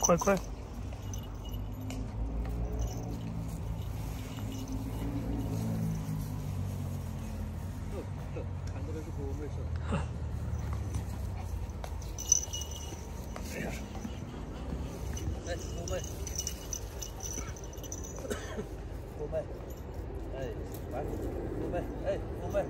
可以可以。 看到的是国美是吧？哎呀，哎，国美，国美，哎，来，国美，哎，国美。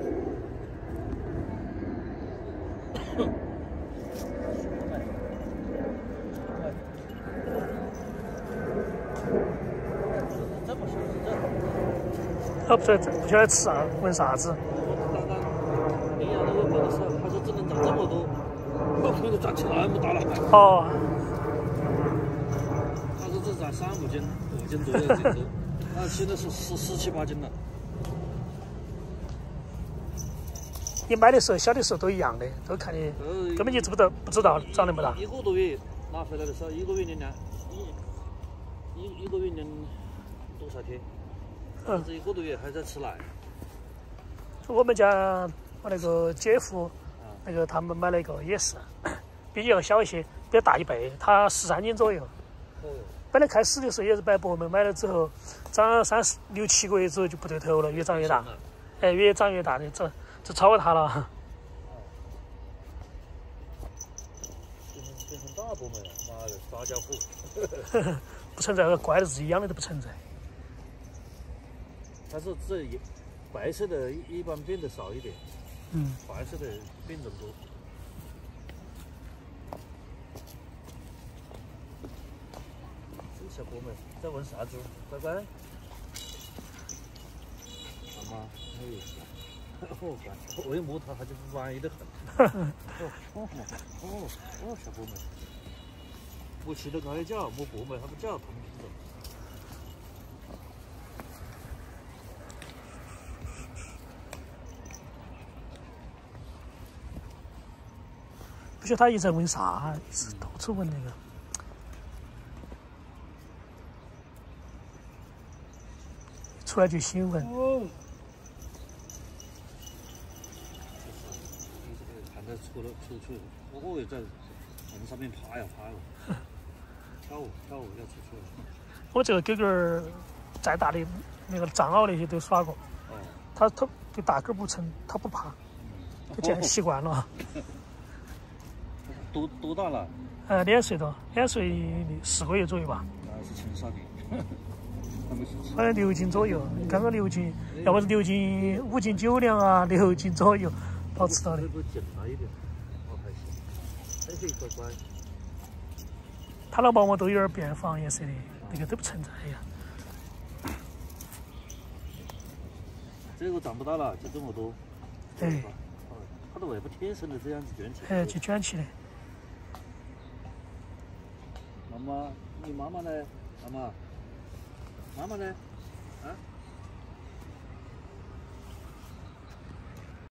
他不晓得吃啥，问啥子？ 刚刚领养那个狗的时候，他说只能长这么多，我朋友长起那么大了。 哦。 他说这长3、5斤，5斤多的最多，那现在是17、18斤了。 你买的时候、小的时候都一样的，都看你根本就不知道长那么大。 1个多月拿回来的时候，1个月零一个月零多少天？这1个多月还在吃奶。 我们家我那个姐夫，那个他们买了一个也是，比你要小一些，比较大1倍，他13斤左右。 哦。 本来开始的时候也是摆博美，买了之后长6、7个月之后就不对头了，越长越大。哎，越长越大的，这超过他了。 变成大博美了，妈的，大家伙。 不存在，怪自己养的都不存在。 他说这白色的一般变得少一点，白色的变种多。这小博美在闻啥子？乖乖。妈妈，哎，我一摸它，它就歪得很。小博美。我骑到它一叫，摸博美，它不叫，它们不走。 不晓得他一直在问啥，一直到处问那个。出来就兴奋。 看到出去，我也在从上面爬呀爬哟，跳舞要出去了。 我这个狗狗再大的那个藏獒那些都耍过，它对大狗不成，它不怕，都见习惯了。 多大了 ？2岁多，2岁4个月左右吧。 那是青少年， 好像6斤左右，刚刚6斤，要不是6斤5斤9两啊，6斤左右保持到的。 紧了一点，好开心，乖乖。 它那毛毛都有点变黄颜色的，那个都不存在呀。 这个长不大了，就这么多。 哎。 它的尾巴天生的这样子卷起来。 哎，就卷起来。 妈妈，你妈妈呢？妈妈呢？